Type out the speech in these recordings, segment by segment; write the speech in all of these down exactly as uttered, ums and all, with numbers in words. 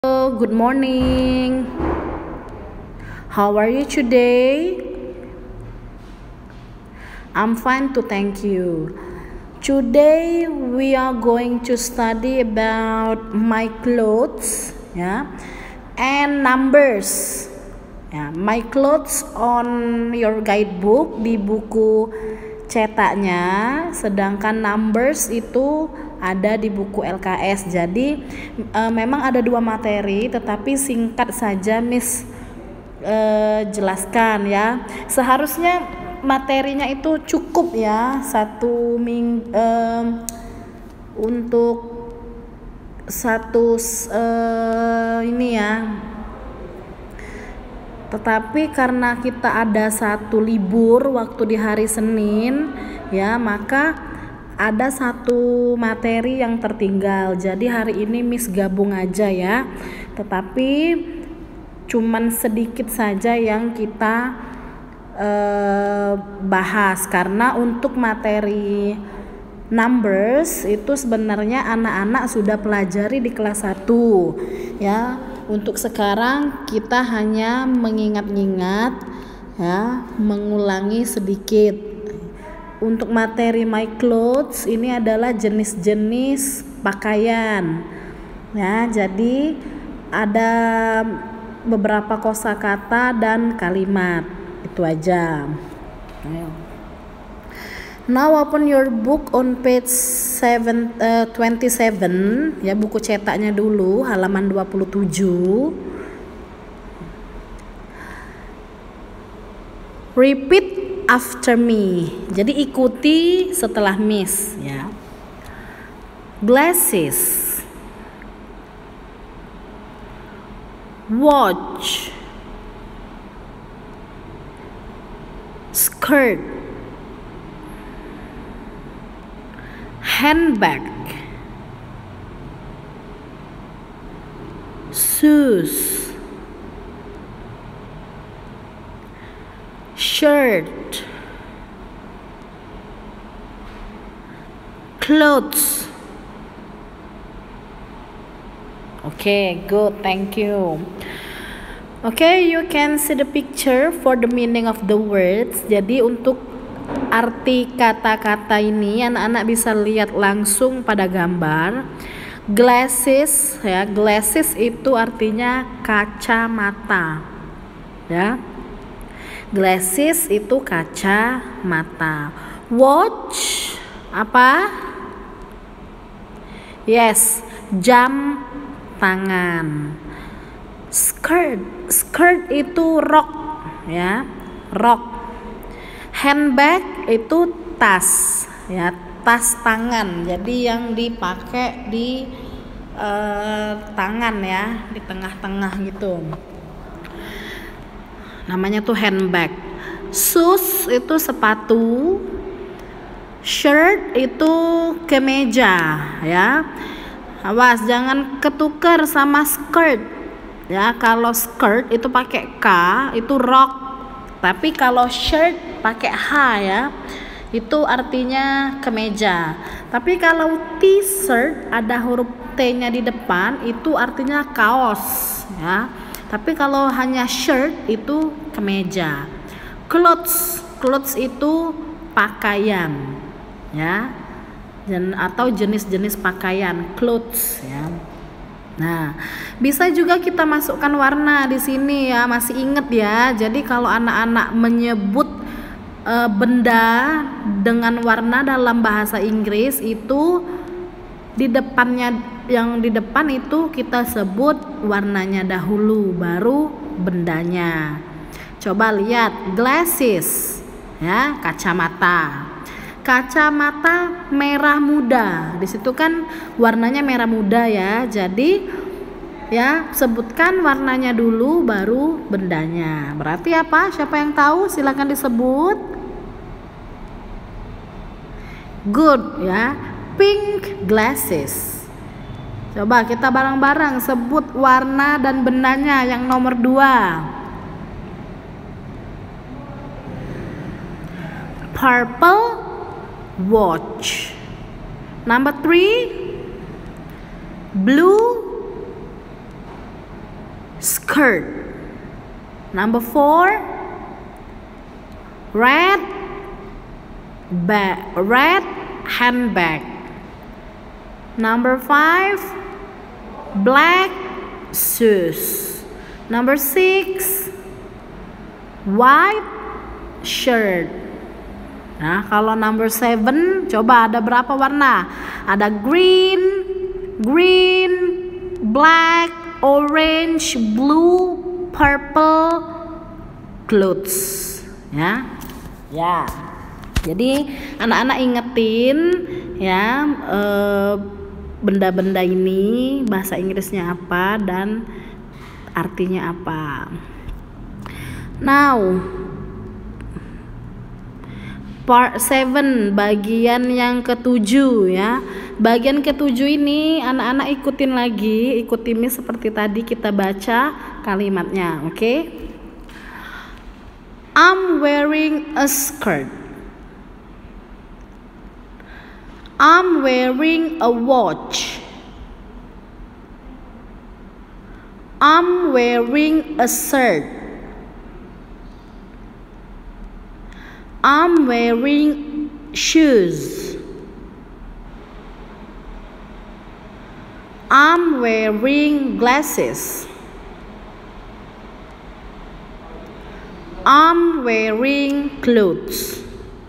Hello, good morning. How are you today? I'm fine too, thank you. Today we are going to study about my clothes, yeah, and numbers. Ya, my clothes on your guidebook di buku cetaknya, sedangkan numbers itu ada di buku L K S. Jadi e, memang ada dua materi, tetapi singkat saja Miss e, jelaskan ya. Seharusnya materinya itu cukup ya, satu ming e, untuk satu e, ini ya. Tetapi karena kita ada satu libur waktu di hari Senin ya, maka ada satu materi yang tertinggal. Jadi hari ini Miss gabung aja ya. Tetapi cuman sedikit saja yang kita eh, bahas, karena untuk materi numbers itu sebenarnya anak-anak sudah pelajari di kelas satu ya. Untuk sekarang kita hanya mengingat-ingat ya, mengulangi sedikit. Untuk materi my clothes ini adalah jenis-jenis pakaian. Ya, jadi ada beberapa kosakata dan kalimat. Itu aja. Ayo. Now open your book on page seven, uh, twenty-seven ya, buku cetaknya dulu halaman dua puluh tujuh. Repeat after me. Jadi ikuti setelah Miss ya. Glasses, watch, skirt, handbag, shoes, shirt, clothes. Okay, good, thank you. Okay, you can see the picture for the meaning of the words. Jadi untuk arti kata-kata ini anak-anak bisa lihat langsung pada gambar. Glasses ya, glasses itu artinya kacamata. Ya. Glasses itu kacamata. Watch apa? Yes, jam tangan. Skirt, skirt itu rok ya, rok. Handbag itu tas ya, tas tangan. Jadi yang dipakai di uh, tangan ya, di tengah-tengah gitu. Namanya tuh handbag. Shoes itu sepatu. Shirt itu kemeja ya. Awas jangan ketukar sama skirt. Ya, kalau skirt itu pakai K, itu rok. Tapi kalau shirt pakai H ya, itu artinya kemeja. Tapi kalau t-shirt ada huruf T-nya di depan, itu artinya kaos ya. Tapi kalau hanya shirt itu kemeja. Clothes, clothes itu pakaian ya, dan atau jenis-jenis pakaian clothes ya. Nah, bisa juga kita masukkan warna di sini ya, masih inget ya. Jadi kalau anak-anak menyebut e, benda dengan warna dalam bahasa Inggris itu di depannya, yang di depan itu kita sebut warnanya dahulu, baru bendanya. Coba lihat glasses ya, kacamata. Kacamata merah muda. Di situ kan warnanya merah muda ya. Jadi ya, sebutkan warnanya dulu baru bendanya. Berarti apa? Siapa yang tahu? Silakan disebut. Good ya. Pink glasses. Coba kita bareng-bareng sebut warna dan bendanya yang nomor dua. Purple watch. Number three, blue skirt. Number four, red bag, red handbag. Number five, black shoes. Number six, white shirt. Nah, kalau number seven, coba ada berapa warna? Ada green, green, black, orange, blue, purple, clothes. Ya, ya. Jadi anak-anak ingetin ya eh, benda-benda ini bahasa Inggrisnya apa dan artinya apa. Now, part seven, bagian yang ketujuh ya. Bagian ketujuh ini anak-anak ikutin lagi, ikuti Miss seperti tadi kita baca kalimatnya, oke? Okay? I'm wearing a skirt. I'm wearing a watch. I'm wearing a shirt. I'm wearing shoes. I'm wearing glasses. I'm wearing clothes.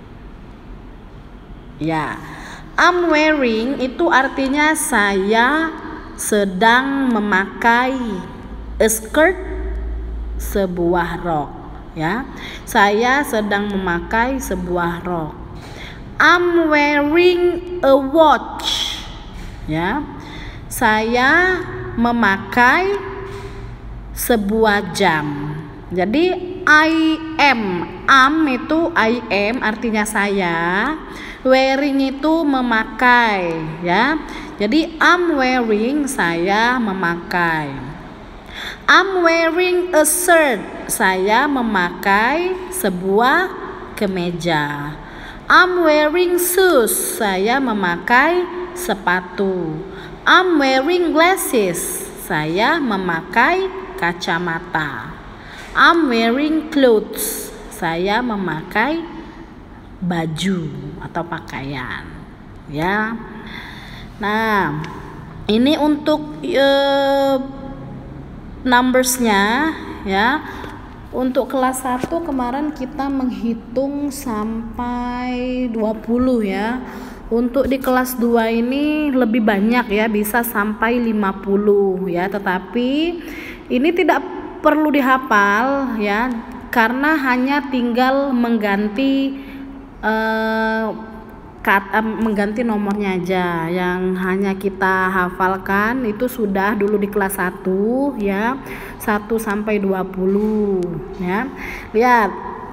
Ya, I'm wearing itu artinya saya sedang memakai a skirt, sebuah rok. Ya, saya sedang memakai sebuah rok. I'm wearing a watch. Ya, saya memakai sebuah jam. Jadi I am, am itu I am artinya saya. Wearing itu memakai, ya. Jadi I'm wearing, saya memakai. I'm wearing a shirt. Saya memakai sebuah kemeja. I'm wearing shoes. Saya memakai sepatu. I'm wearing glasses. Saya memakai kacamata. I'm wearing clothes. Saya memakai baju atau pakaian. Ya. Nah, ini untuk uh, numbersnya ya. Untuk kelas satu kemarin kita menghitung sampai dua puluh ya. Untuk di kelas dua ini lebih banyak ya, bisa sampai lima puluh ya. Tetapi ini tidak perlu dihafal ya, karena hanya tinggal mengganti eh, kata mengganti nomornya aja. Yang hanya kita hafalkan itu sudah dulu di kelas satu ya, satu sampai dua puluh ya. Lihat.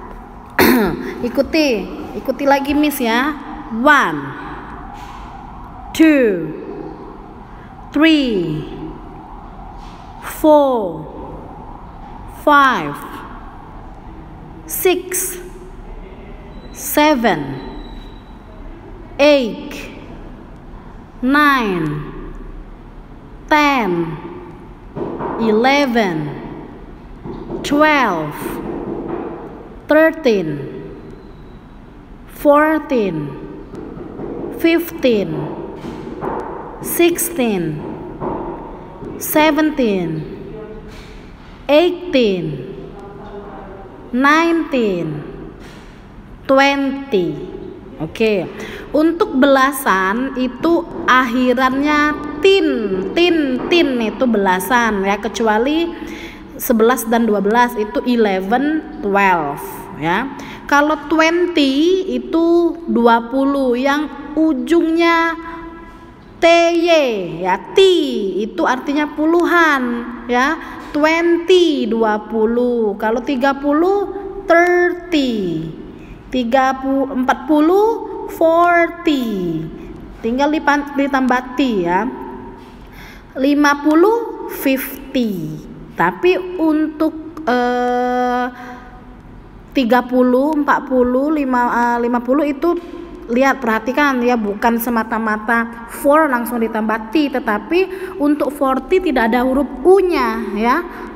ikuti, ikuti lagi Miss ya. one two three four five six seven eight nine ten eleven twelve thirteen fourteen fifteen sixteen seventeen eighteen nineteen twenty. Oke, untuk belasan itu akhirannya tin, tin, tin itu belasan ya, kecuali sebelas dan dua belas itu eleven, twelve ya. Kalau twenty itu dua puluh yang ujungnya ty ya, t itu artinya puluhan ya. twenty dua puluh. Kalau tiga puluh thirty. tiga puluh empat puluh forty. Tinggal ditambah t ya. lima puluh fifty. Tapi untuk eh, tiga puluh, empat puluh, lima puluh itu lihat, perhatikan ya, bukan semata-mata four langsung ditambah t, tetapi untuk forty tidak ada huruf u-nya ya.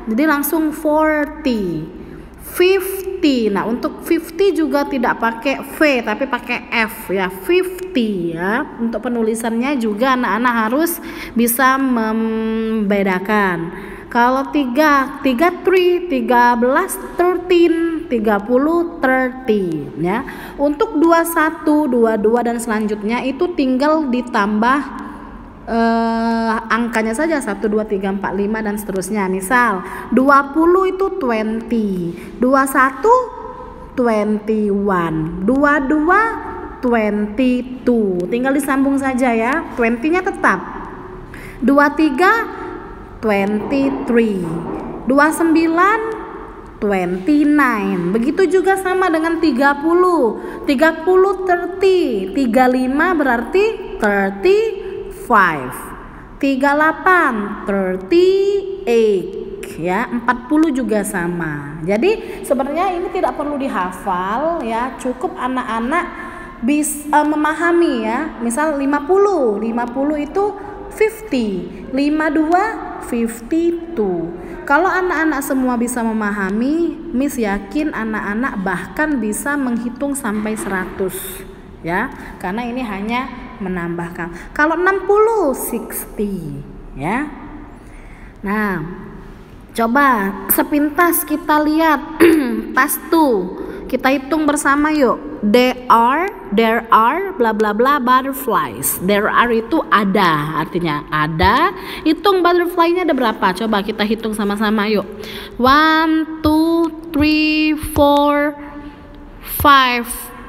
Jadi langsung forty. fifty. Nah, untuk fifty juga tidak pakai V tapi pakai F ya, fifty ya. Untuk penulisannya juga anak-anak harus bisa membedakan. Kalau tiga, tiga three, tiga belas thirteen, tiga puluh thirty ya. Untuk dua puluh satu, dua puluh dua dan selanjutnya itu tinggal ditambah Uh, angkanya saja satu, dua, tiga, empat, lima dan seterusnya. Misal dua puluh itu twenty, dua puluh satu twenty-one, dua puluh dua twenty-two. Tinggal disambung saja ya. twenty-nya tetap. dua puluh tiga twenty-three, dua puluh sembilan twenty-nine. Begitu juga sama dengan tiga puluh. tiga puluh thirty, tiga puluh lima berarti thirty five, tiga puluh delapan thirty-eight ya, empat puluh juga sama. Jadi sebenarnya ini tidak perlu dihafal ya, cukup anak-anak bisa uh, memahami ya. Misal lima puluh, lima puluh itu fifty, lima puluh dua fifty-two. Kalau anak-anak semua bisa memahami, Miss yakin anak-anak bahkan bisa menghitung sampai seratus ya, karena ini hanya menambahkan. Kalau enam puluh sixty ya. Nah, coba sepintas kita lihat task two. Kita hitung bersama yuk. There are, there are bla bla bla butterflies. There are itu ada, artinya ada. Hitung butterfly-nya ada berapa? Coba kita hitung sama-sama yuk. One, two, three, four, five,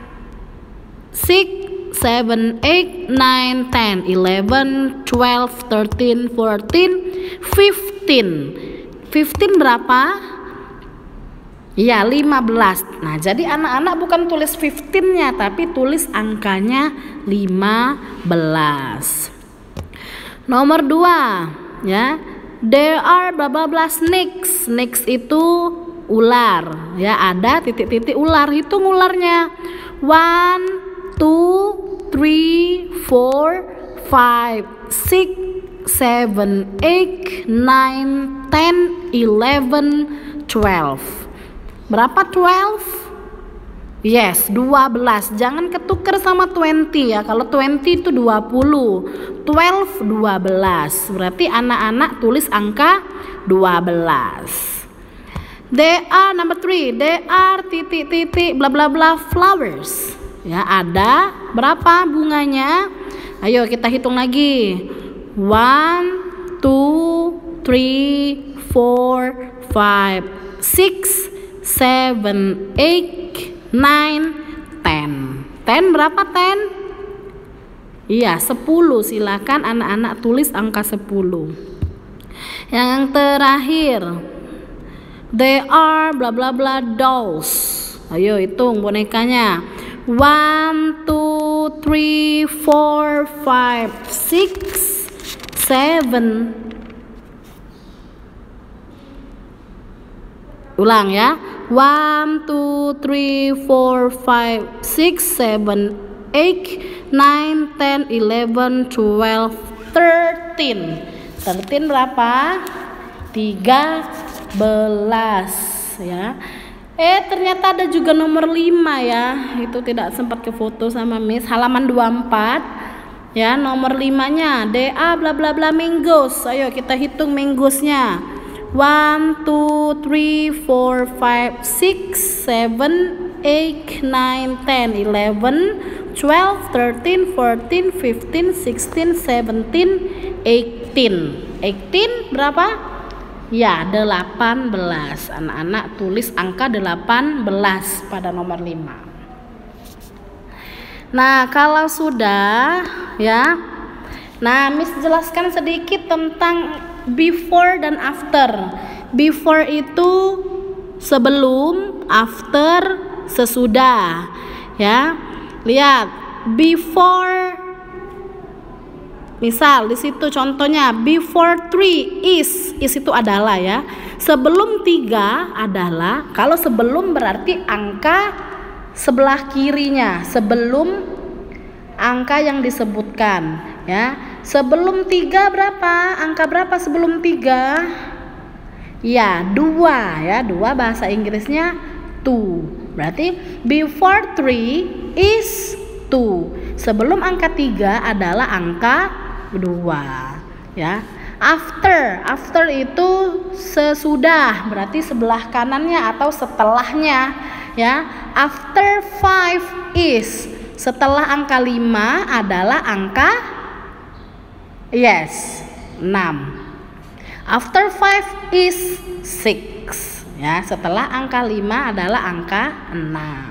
six, seven, eight, nine, ten, eleven, twelve, thirteen, fourteen, fifteen. fifteen berapa? Ya, lima belas. Nah, jadi anak-anak bukan tulis fifteen-nya tapi tulis angkanya lima belas. Nomor dua, ya. There are bla bla bla snakes. Snakes itu ular, ya, ada titik-titik ular. Hitung ularnya. one, two, three, four, five, six, seven, eight, nine, ten, eleven, twelve. Berapa twelve? Yes, dua belas. Jangan ketukar sama twenty ya. Kalau twenty itu dua puluh, twelve dua belas. Berarti anak-anak tulis angka dua belas. There are number three. There are titik-titik bla bla bla flowers. Ya, ada berapa bunganya? Ayo kita hitung lagi. One, two, three, four, five, six, seven, eight, nine, ten. Ten berapa ten? Iya, sepuluh. Silakan anak-anak tulis angka sepuluh. Yang terakhir. They are bla bla bla dolls. Ayo hitung bonekanya. One, two, three, four, five, six, seven. Ulang ya. One, two, three, four, five, six, seven, eight, nine, ten, eleven, twelve, thirteen. Thirteen berapa? Tiga belas ya. Eh ternyata ada juga nomor lima ya. Itu tidak sempat ke foto sama Miss. Halaman dua puluh empat ya, nomor limanya D A bla bla bla mangoes. Ayo kita hitung mangosnya. One, two, three, four, five, six, seven, eight, nine, ten, eleven, twelve, thirteen, fourteen, fifteen, sixteen, seventeen, eighteen. eighteen berapa? Ya, delapan belas. Anak-anak tulis angka delapan belas pada nomor lima. Nah, kalau sudah ya. Nah, Miss jelaskan sedikit tentang before dan after. Before itu sebelum, after sesudah. Ya. Lihat, before. Misal di situ contohnya before three is, is itu adalah ya. Sebelum tiga adalah, kalau sebelum berarti angka sebelah kirinya, sebelum angka yang disebutkan ya. Sebelum tiga berapa? Angka berapa sebelum tiga? Ya, dua ya. Dua bahasa Inggrisnya two. Berarti before three is two. Sebelum angka tiga adalah angka dua ya. After, after itu sesudah, berarti sebelah kanannya atau setelahnya ya. After five is, setelah angka lima adalah angka yes, enam. After five is six ya. Setelah angka lima adalah angka enam.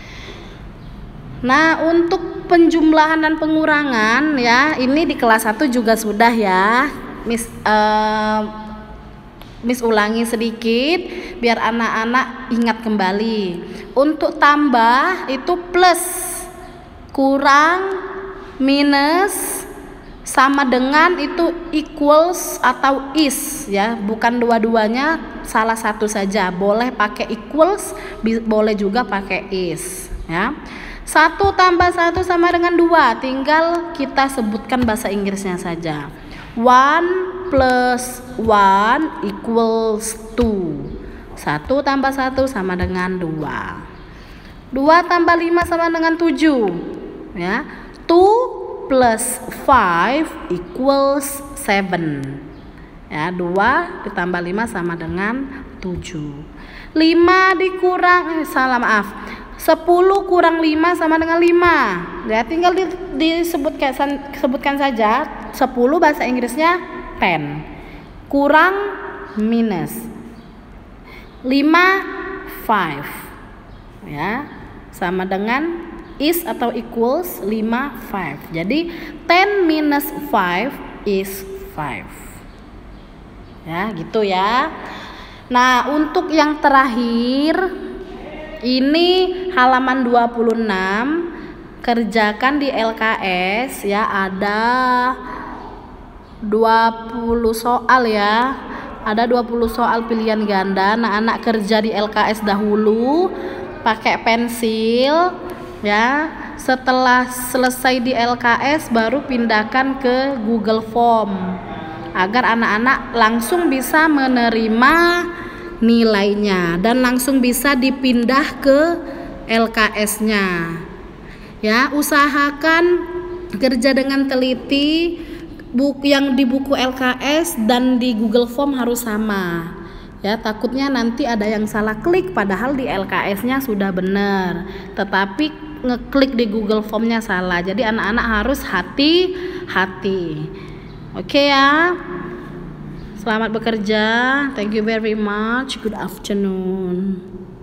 Nah, untuk penjumlahan dan pengurangan ya, ini di kelas satu juga sudah ya. Miss uh, Miss ulangi sedikit biar anak-anak ingat kembali. Untuk tambah itu plus, kurang, minus, sama dengan itu equals atau is ya, bukan dua-duanya, salah satu saja. Boleh pakai equals, boleh juga pakai is ya. Satu tambah satu sama dengan dua, tinggal kita sebutkan bahasa Inggrisnya saja. One plus one equals two. Satu tambah satu sama dengan dua. Dua tambah lima sama dengan tujuh ya. Two plus five equals seven ya. Dua ditambah lima sama dengan tujuh. Lima dikurang eh, salah maaf sepuluh kurang lima sama dengan lima ya. Tinggal di, disebutkan sebutkan saja. Sepuluh bahasa Inggrisnya ten, kurang minus, lima five ya, sama dengan is atau equals lima five. Jadi ten minus five is five ya, gitu ya. Nah, untuk yang terakhir ini halaman dua puluh enam, kerjakan di L K S ya. Ada dua puluh soal ya. Ada dua puluh soal pilihan ganda. Nah, anak kerja di L K S dahulu pakai pensil ya. Setelah selesai di L K S baru pindahkan ke Google Form agar anak-anak langsung bisa menerima nilainya dan langsung bisa dipindah ke L K S-nya ya. Usahakan kerja dengan teliti, buku yang di buku L K S dan di Google Form harus sama ya. Takutnya nanti ada yang salah klik padahal di L K S-nya sudah benar, tetapi ngeklik di Google Form-nya salah. Jadi anak-anak harus hati-hati. Oke ya. Selamat bekerja. Thank you very much. Good afternoon.